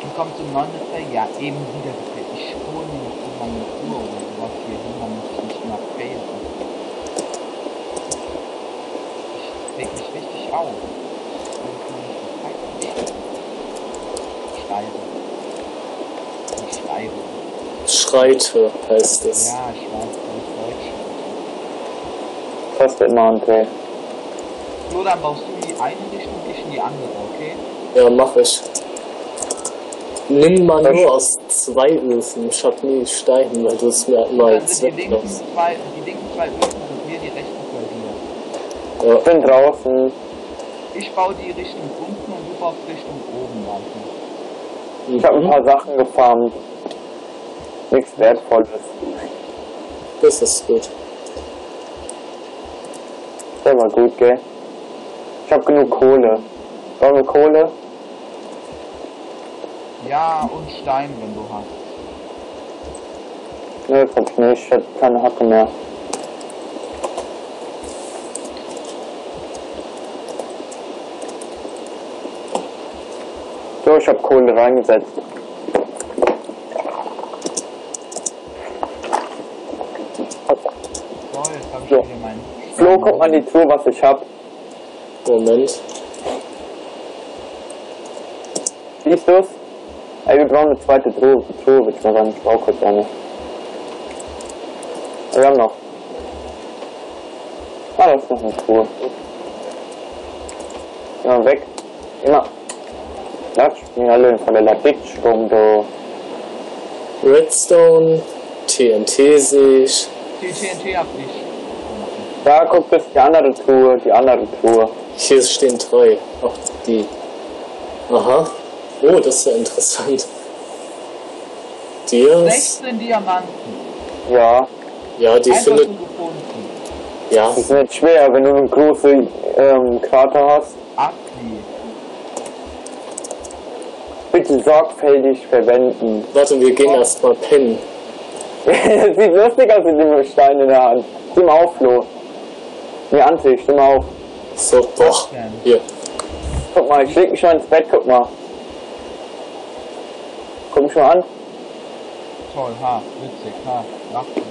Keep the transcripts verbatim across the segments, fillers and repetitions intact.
Und kommt zum neuen Netzwerk, ja, eben wieder gefällt. Ich hole mir noch irgendwann eine Uhr oder sowas hier hin, damit ich nicht immer fail. Ich reg mich richtig auf. Ich schreibe. Ich schreibe. Schreite heißt es. Ja, ich weiß, das ist Deutsch. Das wird mal okay. So, dann baust du in die eine Richtung, ich in die andere, okay? Ja, mach ich. Nimm mal nur aus zwei Öfen. Ich hab nie Stein, weil du es mir immer Dann als sind die linken weglässt. zwei, die linken zwei Öfen sind mir, die rechten bei dir. Ja. Ich bin draußen. Ich baue die Richtung unten und du baust Richtung oben weiter. Ich habe ein paar Sachen gefarmt. Nichts Wertvolles. Das ist gut. Der war gut, gell? Ich habe genug Kohle. Wollen wir Kohle? Ja, und Stein, wenn du hast. Nö, das hab ich nicht. Ich hab keine Hacke mehr. So, ich hab Kohle reingesetzt. So, jetzt habe ich So. wieder meinen. Flo, guck mal die Truhe, was ich hab. Moment. Siehst du's? Ey, wir brauchen eine zweite Truhe, Truhe würde ich mal sagen. Ich brauche kurz eine. Wir haben noch. Ah, da ist noch eine Truhe. Ja, weg. Immer. Lass mich alle von der Ladichtstunde. Redstone, T N T sehe ich. Die T N T hab ich. Da guck, das ist die andere Truhe, die andere Truhe. Hier stehen drei. Ach, die. Aha. Oh, das ist ja interessant. Dias. sechzehn Diamanten. Ja, Ja, die Einfach findet. so gefunden. Ja, das ist nicht schwer, wenn du einen großen ähm, Krater hast. Abli. Bitte sorgfältig verwenden. warte, wir gehen erstmal pennen. Das sieht lustig aus mit dem Stein in der Hand. Stimm auf, Flo. Nee, Anti, stimm auf. So, boah. denn? Hier. Guck mal, ich leg mich schon ins Bett, guck mal. Guck mich mal an. Toll, ha, witzig, ha, lach mich.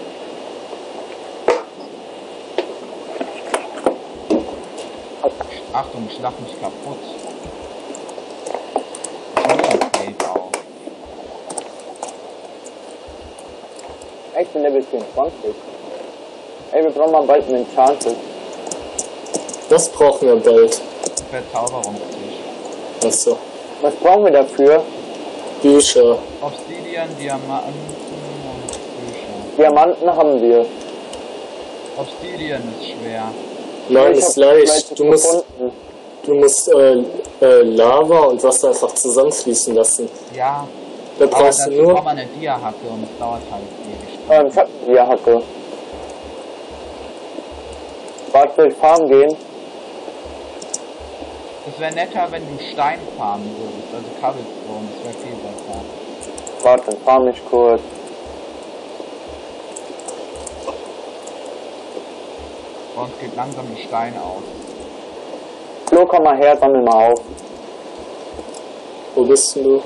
Achtung, ich lach mich kaputt. Okay, auch. Ich bin Level vierundzwanzig. Ey, wir brauchen mal bald einen Enchanted. Das brauchen wir bald. Verzauberungstisch. Achso. Was brauchen wir dafür? Bücher. Obsidian, Diamanten und Bücher. Diamanten haben wir. Obsidian ist schwer. Nein, Ich ist hab leicht. welches Du musst, gefunden. du musst äh, äh, Lava und Wasser einfach zusammenfließen lassen. Ja, Da aber brauchst dazu du nur. braucht man eine Dia-Hacke und es dauert halt ewig. Ähm, ich hab eine Dia-Hacke. Warte, soll ich farmen gehen? Es wäre netter, wenn du Stein farmen würdest, also Cobblestone, das wäre viel besser. Warte, dann farm ich kurz. Bei uns geht langsam der Stein aus. Flo, komm mal her, sammel mal auf. Wo bist denn du?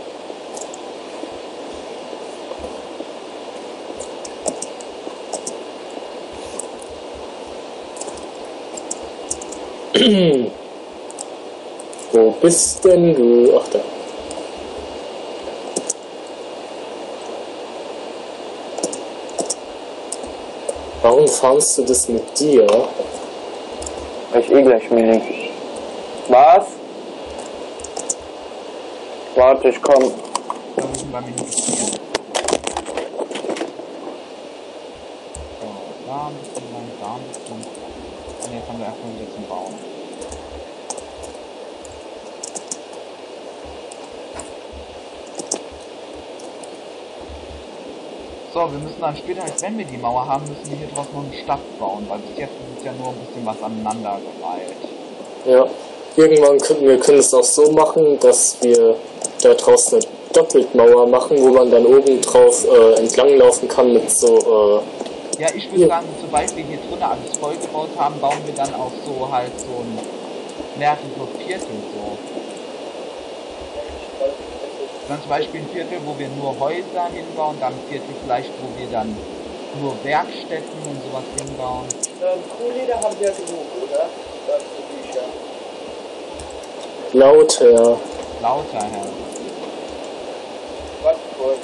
Wo bist denn du? Ach da. Warum farmst du das mit dir? Weil ich eh gleich wenig. Was? Warte, ich komm. So, wir sind bei Minute vier. So, da ein bisschen lang, da ein bisschen. Und jetzt haben wir erstmal wieder zum Bauen. So, wir müssen dann später, wenn wir die Mauer haben, müssen wir hier drauf noch eine Stadt bauen, weil bis jetzt ist es ja nur ein bisschen was aneinander gereiht. Ja. Irgendwann können wir können es auch so machen, dass wir da draußen eine Doppeltmauer machen, wo man dann oben drauf äh, entlanglaufen kann mit so. Äh, Ja, ich würde Ja. sagen, sobald wir hier drinnen alles vollgebaut haben, bauen wir dann auch so halt so ein mehrere Viertel so. Dann zum Beispiel ein Viertel, wo wir nur Häuser hinbauen, dann ein Viertel vielleicht, wo wir dann nur Werkstätten und sowas hinbauen. Ähm, Kuhleder haben wir genug, oder? Das für Bücher. Lauter. Lauter, Herr. Was kurz.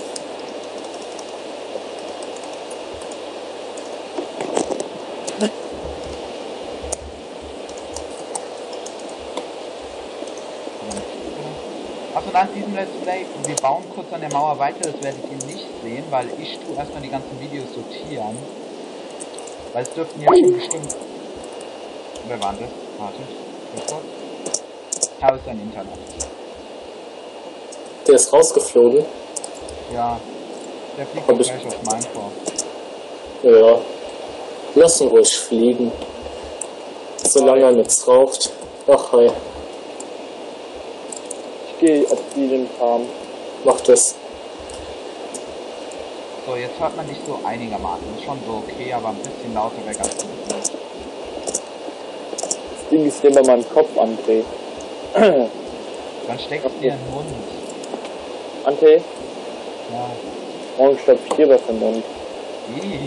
Also nach diesem Let's Play, wir bauen kurz an der Mauer weiter, das werdet ihr nicht sehen, weil ich tue erstmal die ganzen Videos sortieren. Weil es dürften ja schon bestimmt... Wer war das? Wartet. Da ist ein Internet. Der ist rausgeflogen. Ja. Der fliegt Hab auch ich- gleich auf meinen vor. Ja. Lass ihn ruhig fliegen. Solange er nichts raucht. Ach, hi. Ich gehe auf diesen Farm. Mach das. So, jetzt hört man dich so einigermaßen. Ist schon so okay, aber ein bisschen lauter wäre ganz gut. Das Ding ist immer meinem Kopf, André. Dann steckst du dir in den Mund. André, Ja. morgen stopf ich dir was im Mund. Ih.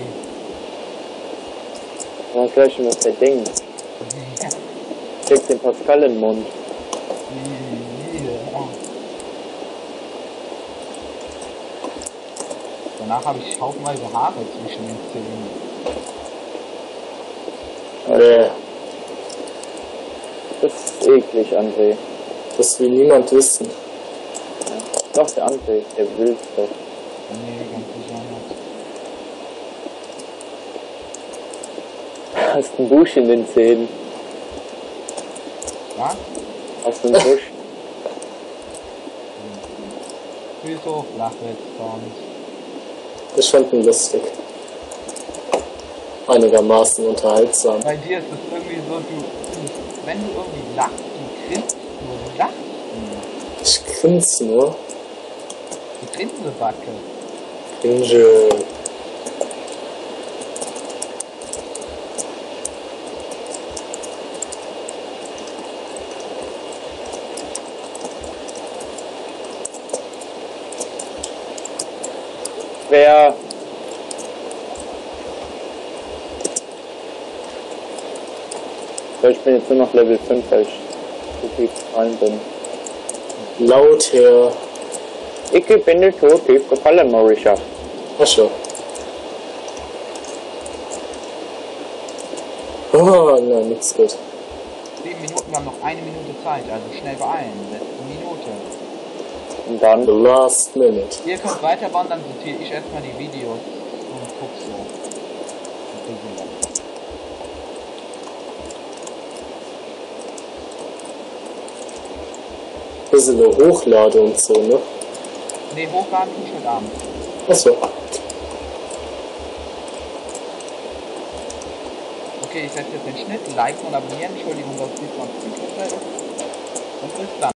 Man gleich schon was verdenkt. Steck den Pascal in den Mund. Ih. Ja. Danach habe ich haufenweise Haare zwischen den Zähnen. Nee. Das ist eklig, André. Das will niemand wissen. Doch, der André, der will's doch. Nee, ganz sicher nicht. Hast einen Busch in den Zähnen. Was? Hast du einen Busch? Füße hoch, Flachwitz, Sound. Ich fand ihn lustig. Einigermaßen unterhaltsam. Bei dir ist es irgendwie so, du, wenn du irgendwie lachst, du grinst nur, du lachst nur. Ich grinse nur. Die Grinsebacke. Cringe. Wer ich bin jetzt nur noch Level fünf, weil ich so viel gefallen bin. Lauter. Ich bin nicht so tief gefallen, Marisha. Ach so. Oh, nein, nichts gut. Sieben Minuten, wir haben noch eine Minute Zeit, also schnell beeilen. Letzte Minute. Und dann, The last minute. Ihr könnt weiterbauen, dann sortiere ich erstmal die Videos und guck so. Bisschen eine Hochlade und so, ne? Ne, hochladen tue ich heute Abend. Achso. Okay, ich setze jetzt den Schnitt, liken und abonnieren. Entschuldigung, dass diesmal zu viel ist. Und bis dann.